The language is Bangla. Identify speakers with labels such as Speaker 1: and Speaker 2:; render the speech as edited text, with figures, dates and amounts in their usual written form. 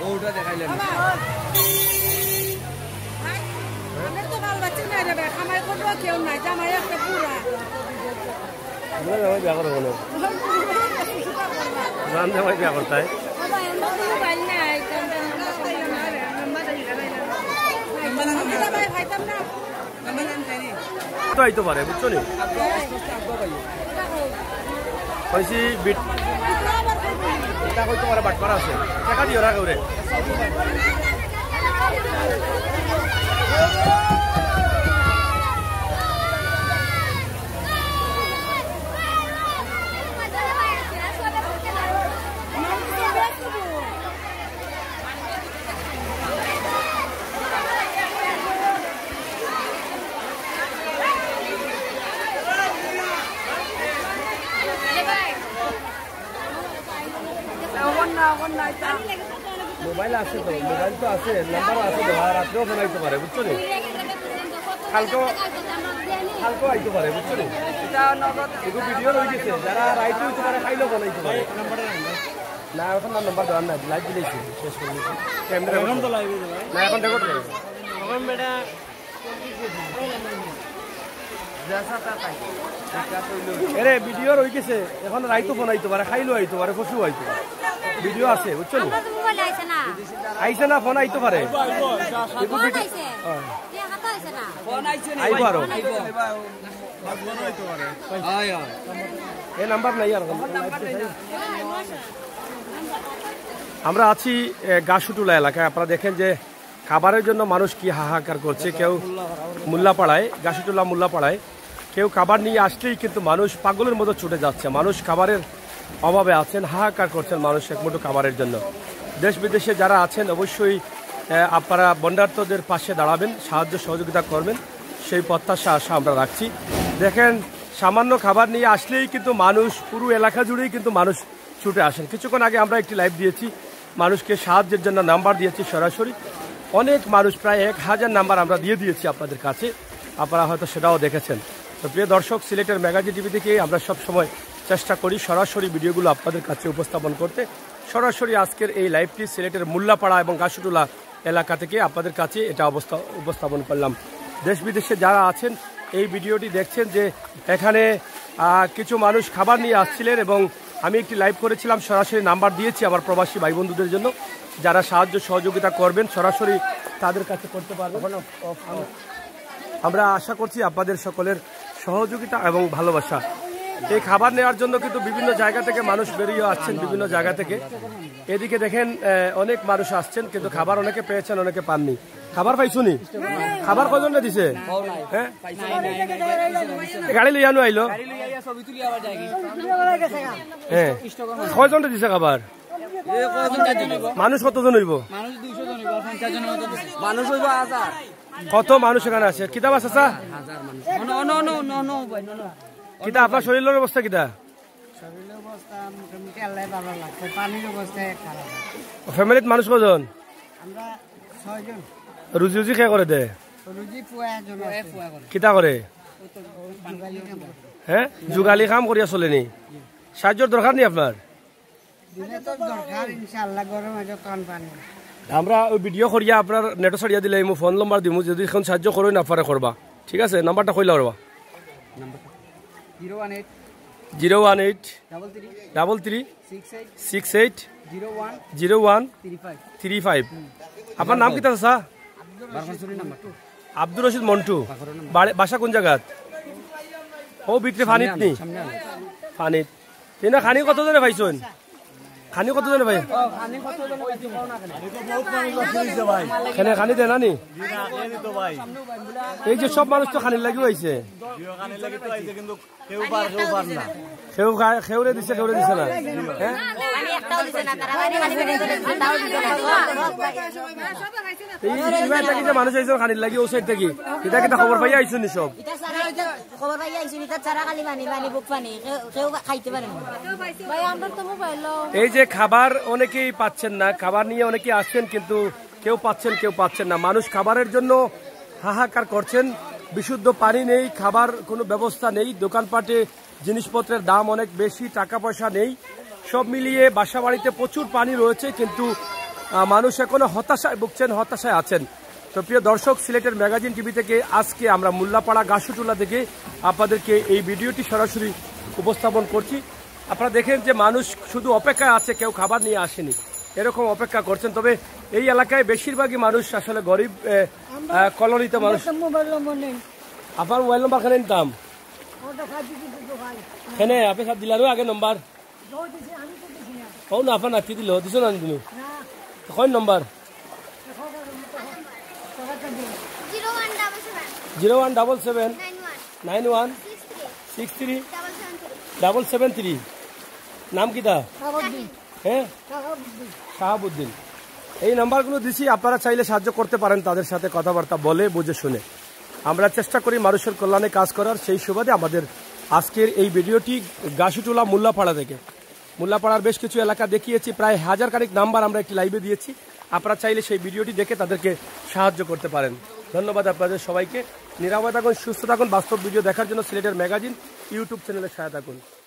Speaker 1: ওটা দেখাইলেন তো বাল বাচ্চা নাই রে খামাই করবো কেউ নাই জামাই একটা পুরা
Speaker 2: বিয়া করবো না জান জামাই বিয়া করতে হয় তো আইতে পারে বুঝছো নি কইছি বিট এটা কইতে পারে বাট করা আছে টাকা দিও রাখো রে মোবাইল আছে তো মোবাইল তো আছে নাম্বার আছে তো রাত্রেও ফোন আইতে পারে বুঝছো নি কালকেও আইতে পারে বুঝছো নি এগুলো ভিডিও রয়ে গেছে যারা রাইট হইতে পারে খাইলেও বানাইতে পারে না এখন না নাম্বার দেওয়ার না লাইভ দিয়েছি শেষ করে দিয়েছি ক্যামেরা এখন তো লাইভ না এখন রেকর্ড করে এখন বেটা এরে ভিডিও রয়ে গেছে এখন রাইতো ফোন আইতে পারে খাইলেও আইতে পারে কচু আইতে পারে ভিডিও আছে বুঝছো নি আইছে না ফোন আইতে পারে আইব আরো এই নাম্বার নাই আর আমরা আছি গাছুটুলা এলাকায় আপনারা দেখেন যে খাবারের জন্য মানুষ কি হাহাকার করছে কেউ মোল্লাপাড়ায় গাছুটুলা মোল্লাপাড়ায় কেউ খাবার নিয়ে আসলেই কিন্তু মানুষ পাগলের মতো ছুটে যাচ্ছে মানুষ খাবারের অভাবে আছেন হাহাকার করছেন মানুষ এক মুঠো খাবারের জন্য দেশ বিদেশে যারা আছেন অবশ্যই আপনারা বন্যার্থদের পাশে দাঁড়াবেন সাহায্য সহযোগিতা করবেন সেই প্রত্যাশা আশা আমরা রাখছি দেখেন সামান্য খাবার নিয়ে আসলেই কিন্তু মানুষ পুরো এলাকা জুড়েই কিন্তু মানুষ ছুটে আসেন কিছুক্ষণ আগে আমরা একটি লাইভ দিয়েছি মানুষকে সাহায্যের জন্য নাম্বার দিয়েছি সরাসরি অনেক মানুষ প্রায় 1000 নাম্বার আমরা দিয়ে দিয়েছি আপনাদের কাছে আপনারা হয়তো সেটাও দেখেছেন তো প্রিয় দর্শক সিলেটের ম্যাগাজিন টিভি থেকে আমরা সব সময় চেষ্টা করি সরাসরি ভিডিওগুলো আপনাদের কাছে উপস্থাপন করতে সরাসরি আজকের এই লাইভটি সিলেটের মোল্লাপাড়া এবং গাছুটুলা এলাকা থেকে আপনাদের কাছে এটা উপস্থাপন করলাম দেশ বিদেশে যারা আছেন এই ভিডিওটি দেখছেন যে এখানে কিছু মানুষ খাবার নিয়ে আসছিলেন এবং আমি একটি লাইভ করেছিলাম সরাসরি নাম্বার দিয়েছি আমার প্রবাসী ভাই বন্ধুদের জন্য যারা সাহায্য সহযোগিতা করবেন সরাসরি তাদের কাছে করতে পারবেন আমরা আশা করছি আপনাদের সকলের সহযোগিতা এবং ভালোবাসা এই খাবার নেওয়ার জন্য কিন্তু বিভিন্ন জায়গা থেকে মানুষ বেরিয়ে আসছেন বিভিন্ন জায়গা থেকে এদিকে দেখেন অনেক মানুষ আসছেন কিন্তু খাবার অনেকে পেয়েছেন অনেকে পাননি খাবার পাইছুনি খাবার কজনে দিছে হ্যাঁ গাড়ি লই আনো আইলো হ্যাঁ কজনে দিছে খাবার মানুষ কতজন হইব
Speaker 1: মানুষ
Speaker 2: কত মানুষ এখানে আছে কিতাব আছে কিতা আপনার শরীরের অবস্থা কিতা ফ্যামিলিত মানুষ কজন রুজি রুজি কে করে দে কিতা করে হ্যাঁ যুগালি কাম করিয়া চলেনি সাহায্যের দরকার নেই আপনার আমরা ওই ভিডিও করিয়া আপনার নেটও ছাড়িয়া দিলে মই ফোন নম্বর দিমু যদি এখন সাহায্য করো না আপনারা করবা ঠিক আছে নাম্বারটা কইলা করবা 018 33 68 01 35 আপনার নাম কিতা আছে আব্দুর রশিদ মন্টু বাসা কোন জায়গা ও ভিতরে ফানিত নি ফানিত তিনা খানি কতজনে পাইছুন খানি কতজনে ভাই খানি দেয় না নি এই যে সব মানুষ তো খানির লাগিও আইছে খেউরে দিছে না মানুষ আইছে খানির লাগি ও সাইড থেকে এটা কিটা খবর পাই আইছো নি সব এই যে খাবার অনেকেই পাচ্ছেন না খাবার নিয়ে অনেকেই আসছেন কিন্তু কেউ পাচ্ছেন না মানুষ খাবারের জন্য হাহাকার করছেন বিশুদ্ধ পানি নেই খাবার কোনো ব্যবস্থা নেই দোকানপাটে জিনিসপত্রের দাম অনেক বেশি টাকা পয়সা নেই সব মিলিয়ে বাসা বাড়িতে প্রচুর পানি রয়েছে কিন্তু মানুষ এখনো হতাশায় ভুগছেন, হতাশায় আছেন। তো প্রিয় দর্শক, সিলেটের ম্যাগাজিন টিভি থেকে আজকে আমরা মুল্লাপাড়া গাশুটুলা থেকে আপনাদেরকে এই ভিডিওটি সরাসরি উপস্থাপন করছি। আপনারা দেখেন যে মানুষ শুধু অপেক্ষায় আছে, কেউ খাবার নিয়ে আসেনি, এরকম অপেক্ষা করছেন। তবে এই এলাকায় বেশিরভাগই মানুষ আসলে গরিব কলোনিতে মানুষ। আপনার মোবাইল নম্বর খানে নিতাম এখানে আপনি সব দিলারও আগে নম্বর না আপনার নাচি দিল দিছো না তুমি কয় নম্বর 01779163 নাম কি তা? হ্যাঁ, শাহাবুদ্দিন। এই নাম্বারগুলো দিছি, আপনারা চাইলে সাহায্য করতে পারেন, তাদের সাথে কথাবার্তা বলে বুঝে শুনে। আমরা চেষ্টা করি মানুষের কল্যাণে কাজ করার। সেই সুবাদে আমাদের আজকের এই ভিডিওটি গাশুটুলা মুল্লাপাড়া থেকে, মুল্লাপাড়ার বেশ কিছু এলাকা দেখিয়েছি, প্রায় 1000 খানিক নাম্বার আমরা একটি লাইভে দিয়েছি। আপনারা চাইলে সেই ভিডিওটি দেখে তাদেরকে সাহায্য করতে পারেন। ধন্যবাদ আপনাদের সবাইকে। নিরাপদ থাকুন, সুস্থ থাকুন। বাস্তব ভিডিও দেখার জন্য সিলেটের ম্যাগাজিন ইউটিউব চ্যানেলে সহায়তা করুন।